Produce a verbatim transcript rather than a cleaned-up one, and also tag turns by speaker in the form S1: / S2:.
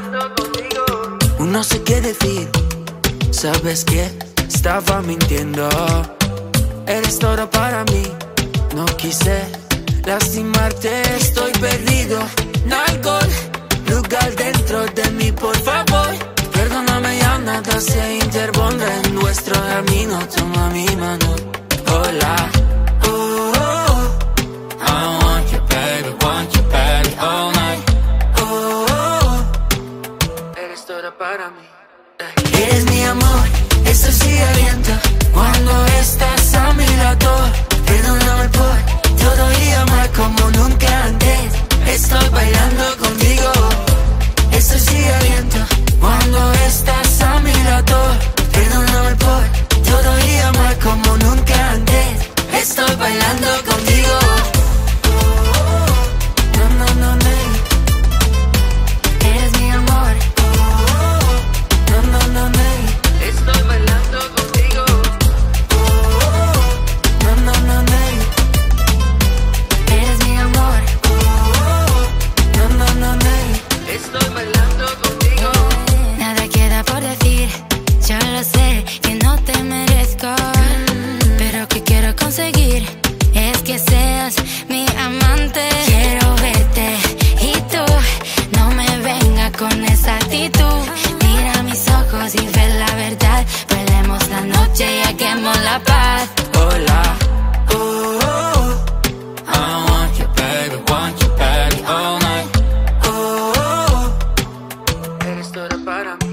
S1: No sé qué decir, ¿sabes qué? Estaba mintiendo. Eres todo para mí, no quise lastimarte. Estoy perdido, no hay alcohol, lugar dentro de mí, por favor. Perdóname, ya nada se interpondrá en nuestro camino. Toma mi mano, hola. Oh, oh, I want you, baby, want you, baby, all night. Oh, oh, eres todo para mí. Eres mi amor, eso sí aliento cuando estás a mi lado. Perdóname por todo y amar como nunca antes. Estoy bailando contigo, eso sí aliento cuando estás a mi lado. Perdóname por todo y amar como nunca antes. Estoy bailando contigo. No, no, no, no. Eres mi amor. No, no, no, no. Estoy bailando contigo. No, no, no, no. Eres mi amor. No, no, no, no. Estoy bailando contigo.
S2: Nada queda por decir, yo lo sé que no te merezco, pero que quiero conseguir es que seas mi amante. Quiero verte y tú no me vengas con esa actitud. Mira mis ojos y ve la verdad. Bailemos la noche y hagamos la paz.
S1: Hola. Oh, oh, I want you, baby, want you, baby, all night. Oh, oh, eres todo para mí.